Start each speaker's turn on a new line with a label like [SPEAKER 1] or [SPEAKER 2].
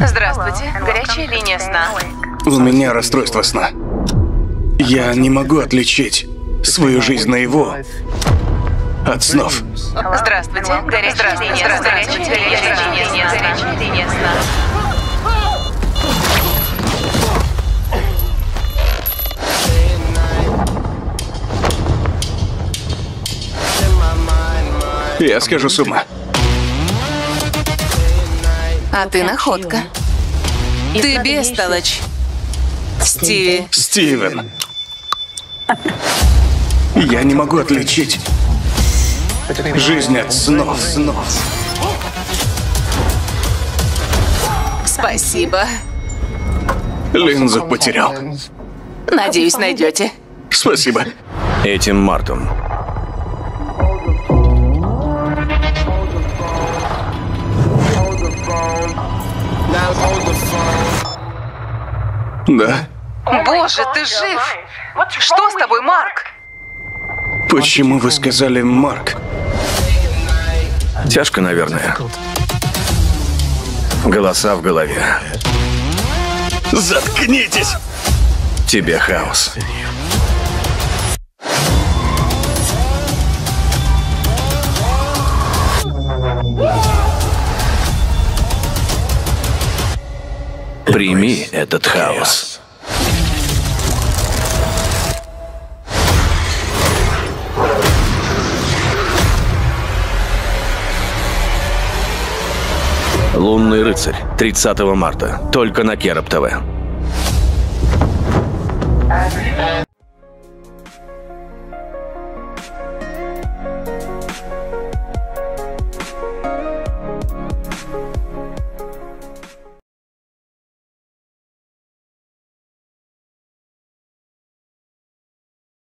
[SPEAKER 1] Здравствуйте, горячая линия сна.
[SPEAKER 2] У меня расстройство сна. Я не могу отличить свою жизнь наяву от снов.
[SPEAKER 1] Здравствуйте, горячая линия сна.
[SPEAKER 2] Я схожу с ума.
[SPEAKER 1] А ты находка. Ты бестолочь. Стиви.
[SPEAKER 2] Стивен. Я не могу отличить жизнь от снов.
[SPEAKER 1] Спасибо.
[SPEAKER 2] Линзу потерял.
[SPEAKER 1] Надеюсь, найдете.
[SPEAKER 2] Спасибо.
[SPEAKER 3] Этим мартом.
[SPEAKER 2] Да?
[SPEAKER 1] Боже, ты жив! Что с тобой, Марк?
[SPEAKER 2] Почему вы сказали Марк?
[SPEAKER 3] Тяжко, наверное. Голоса в голове.
[SPEAKER 2] Заткнитесь!
[SPEAKER 3] Тебе хаос. Прими этот хаос. «Лунный рыцарь», 30 марта, только на Кероп ТВ.